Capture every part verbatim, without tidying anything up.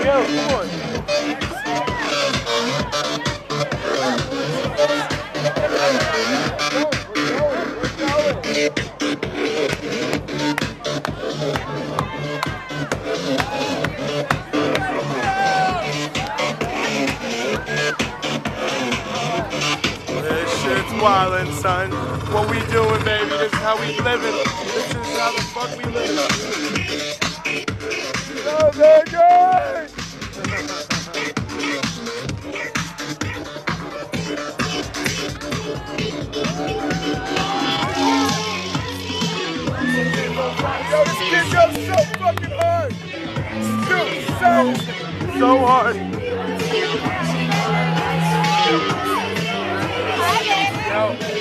go, come on. This shit's wildin', son. What we doing, baby? This is how we living. This is how the fuck we living. So good, good. Yo, this kid goes so fucking hard. Dude, so, so hard. Yo.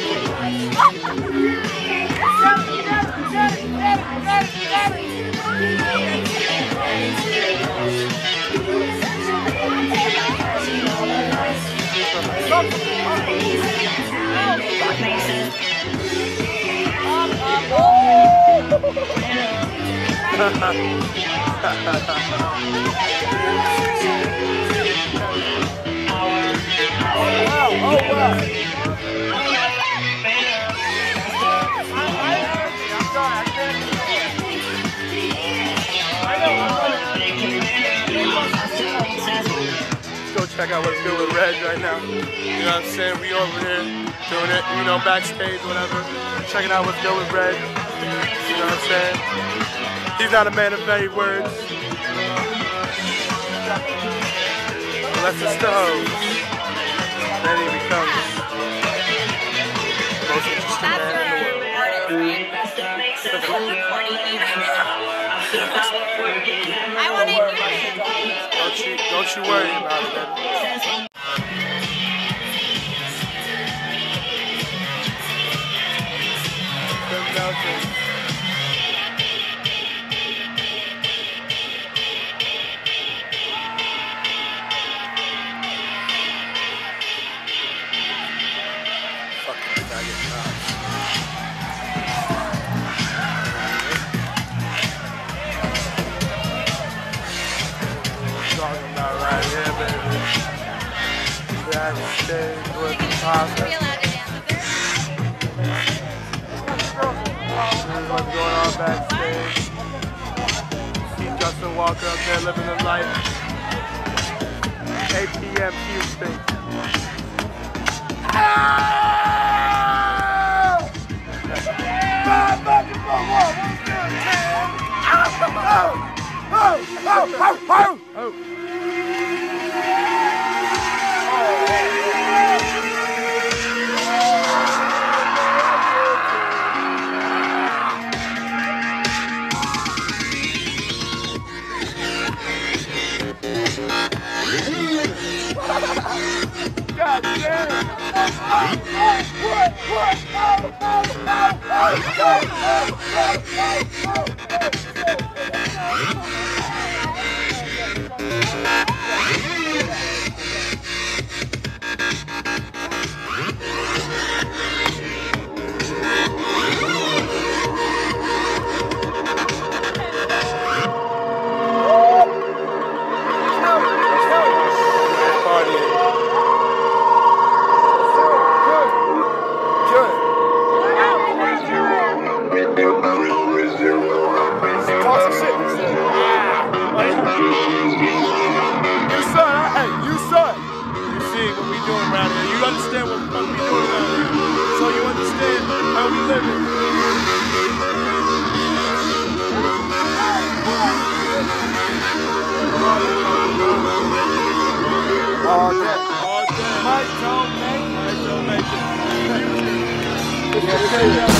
Wow, oh wow. Go check out what's good with Reg right now. You know what I'm saying? We over here doing it, you know, backstage, whatever. Checking out what's good with Reg. You know what I'm saying? He's not a man of many words. Unless it's the host. Then he becomes the most interesting man in the world. I want to hear it. Don't you, don't you worry about it, baby. Fucking faggot cops. Talking about right here, baby. Backstage with the pop. What's going on backstage? See Justin Walker up there living the life. eight P M Houston. Oh! Five buckets for one. What's good, man? Oh! Oh! Oh! Oh! Oh! Oh! God damn! Oh, oh, what, what, oh, oh, oh, oh, You understand what the fuck we doing around here. So you understand how we living. All day. All day. Mike, don't make it. Mike, don't make it.